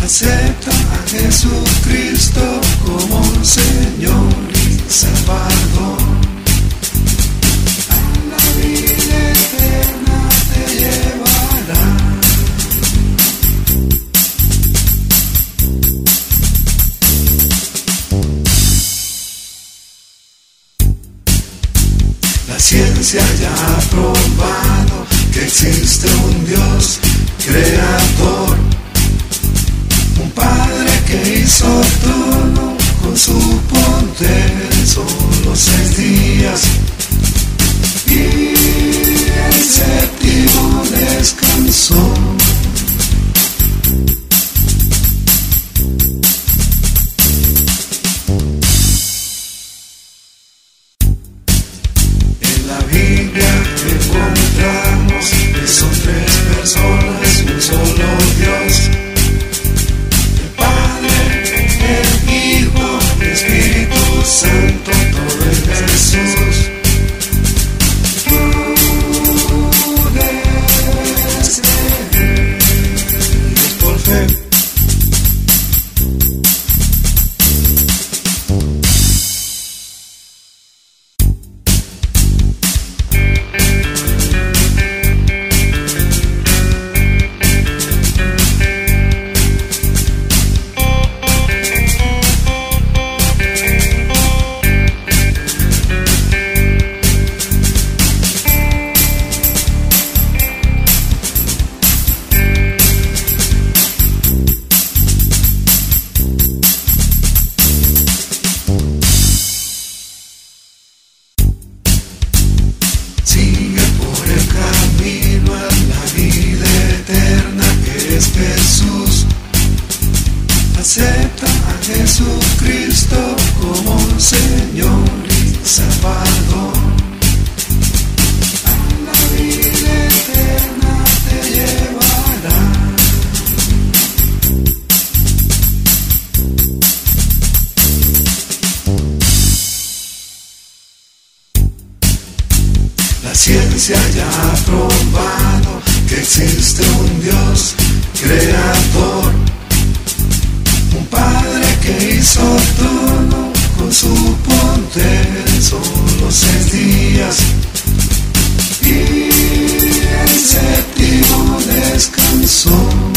Acepta a Jesucristo como Señor y Salvador. A la vida eterna te llevará. La ciencia ya ha probado que existe un Dios creador, un Padre que hizo todo con su poder en solo 6 días, y el séptimo descansó. En la Biblia encontramos que son 3 personas, un solo Dios. Santo, todo es Jesús. Tú debes creer por fe. Sigue por el camino a la vida eterna que es Jesús. Acepta a Jesucristo como Señor y Salvador. A la vida eterna te llevará. La ciencia ya ha probado que existe un Dios creador, un Padre que hizo todo con su poder en solo 6 días, y el séptimo descansó.